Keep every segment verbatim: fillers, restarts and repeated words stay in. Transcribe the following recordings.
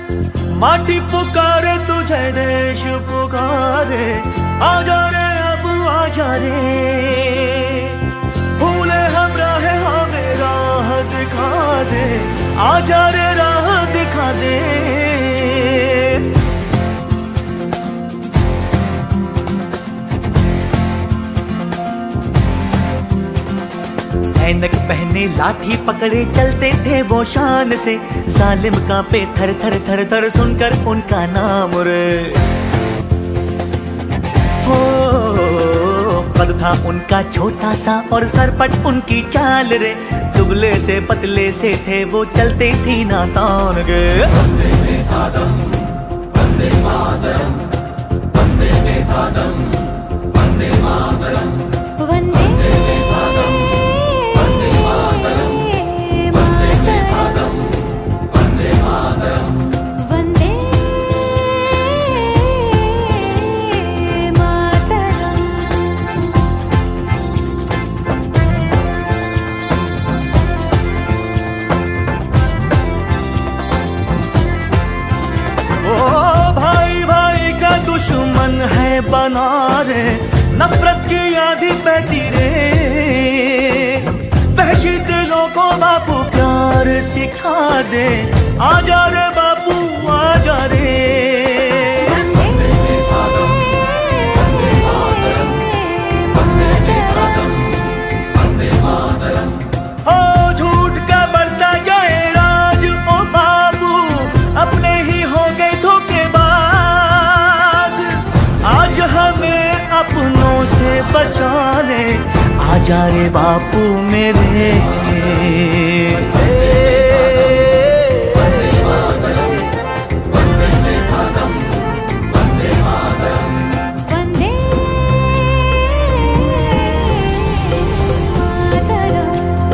माटी पुकारे तुझे, देश पुकारे, आजा रे अब आजा रे। भूले हम राह हमें राह दिखा दे, आजा रे राह दिखा दे। ऐनक पहने लाठी पकड़े चलते थे वो शान से, सालिम कांपे थर थर थर थर सुनकर उनका नाम रे। हो कद था उनका छोटा सा और सरपट उनकी चाल रे, दुबले से पतले से थे वो चलते सीना तान गे। वंदे में था दम, वंदे मातरम, वंदे में था दम, वंदे मातरम, वंदे में था दम, वंदे मातरम, वंदे में था दम, वंदे मातरम, वंदे मातरम। ओ भाई भाई का दुश्मन है बना रे, नफरत की आंधी बहती रे। वहशी दिलों को बापू प्यार सिखा दे, आजा रे बापू आजा रे। वंदे में था दम, वंदे मातरम, वंदे में था दम, वंदे मातरम। ओ झूठ का बढ़ता जाए राज ओ बापू, अपने ही हो गए धोखेबाज। आज हमें अपनों से बचा ले, आजा रे बापू मेरे। वंदे मातरम, वंदे में था दम, वंदे मातरम, वंदे मातरम।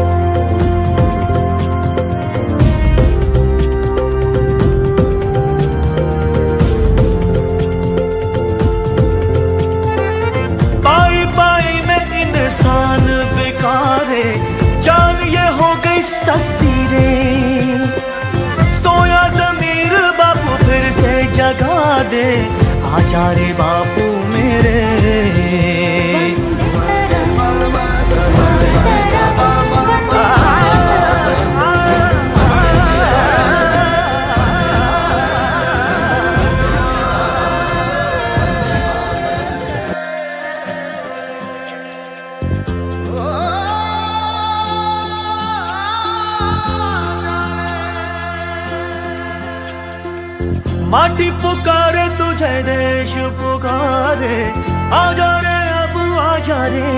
पाई पाई में इंसान बिकारे, जान ये हो गई सस्ती रे। सोया ज़मीर बापू फिर से जगा दे, आजा रे बापू मेरे। माटी पुकारे तुझे, देश पुकारे, आजा रे अब आजा रे।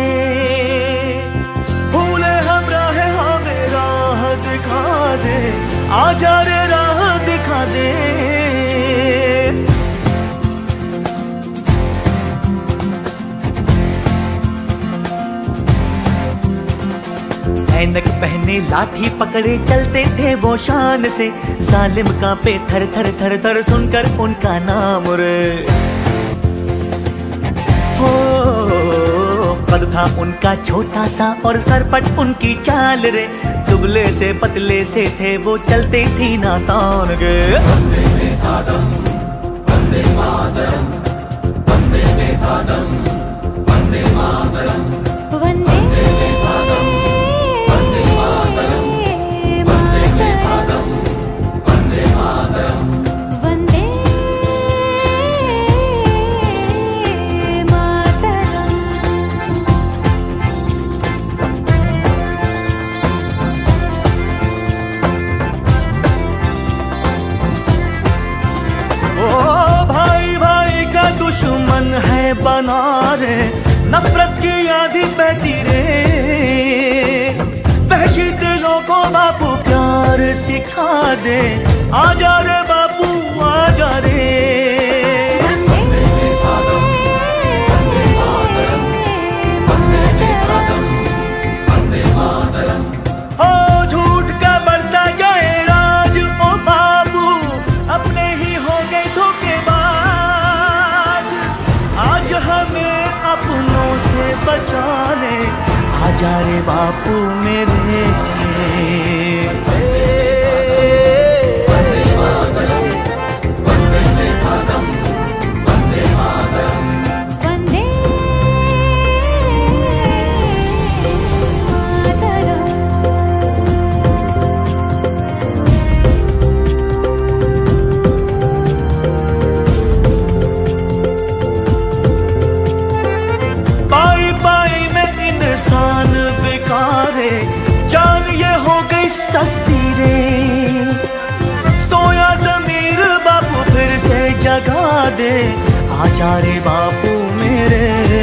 भूले हम राह हमें राह दिखा दे, आजा रे राह दिखा दे। ऐनक पहने लाठी पकड़े चलते थे वो शान से, सालिम कांपे थर थर थर थर सुनकर उनका नाम रे। हो कद था उनका छोटा सा और सरपट उनकी चाल रे, दुबले से पतले से थे वो चलते सीना तान गे। वंदे में था दम, वंदे मातरम, वंदे में था दम, वंदे मातरम, वंदे में था दम, वंदे मातरम, वंदे में था दम, वंदे मातरम, वंदे मातरम। ओ भाई भाई का दुश्मन है बना रे, नफरत की आंधी बहती रे। वहशी दिलों को बापू प्यार सिखा दे, आजा रे बापू आजा रे। वंदे में था दम, वंदे मातरम, वंदे में था दम, वंदे मातरम। ओ झूठ का बढ़ता जाए राज ओ बापू, अपने ही हो गए धोखेबाज। आज हमें अपनों से बचा ले, आजा रे बापू मेरे। वंदे मातरम, दे, आजा रे बापू मेरे।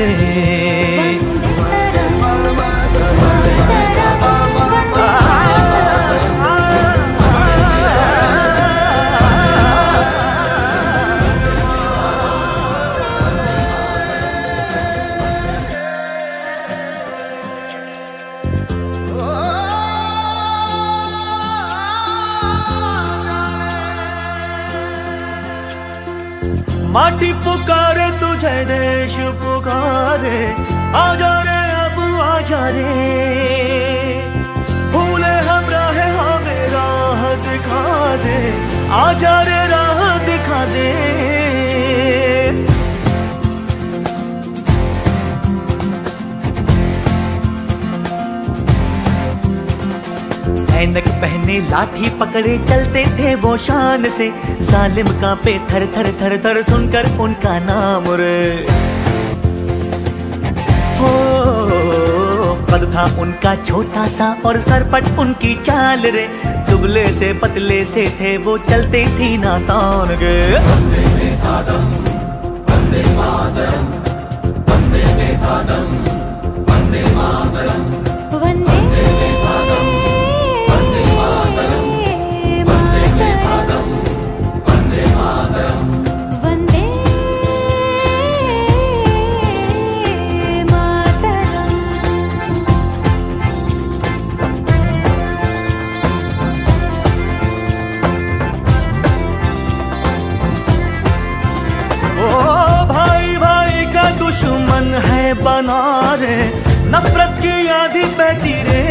माटी पुकारे तुझे, देश पुकारे, आजा रे अब आजा रे। भूले हम राह हमें राह दिखा दे, आजा रे राह दिखा दे। ऐनक पहने लाठी पकड़े चलते थे वो शान से, सालिम कांपे थर थर थर थर सुनकर उनका नाम रे। हो कद था उनका छोटा सा और सरपट उनकी चाल रे, दुबले से पतले से थे वो चलते सीना तान गे। वंदे मातरम, वंदे मातरम, वंदे मातरम, वंदे मातरम, वंदे दुश्मन है बना रे, नफरत की आंधी बहती रे।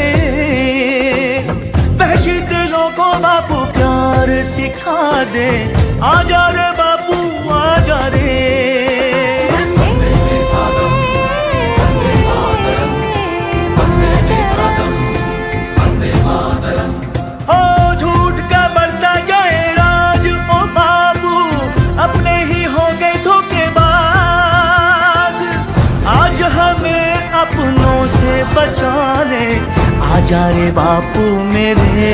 वहशी दिलों को बापू प्यार सिखा दे, आजा रे बापू आजा रे। हो झूठ का बढ़ता जाए राज ओ बापू, अपने ही हो गए धोखेबाज। आज हमें अपनों से बचा ले, आजा रे बापू मेरे।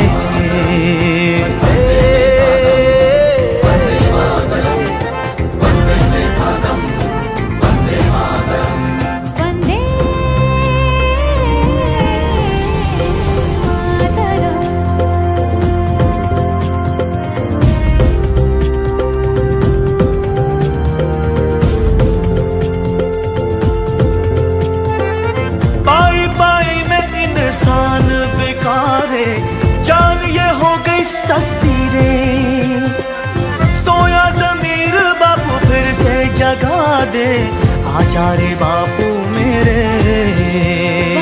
जान ये हो गई सस्ती रे, सोया ज़मीर बापू फिर से जगा दे, आजा रे बापू मेरे।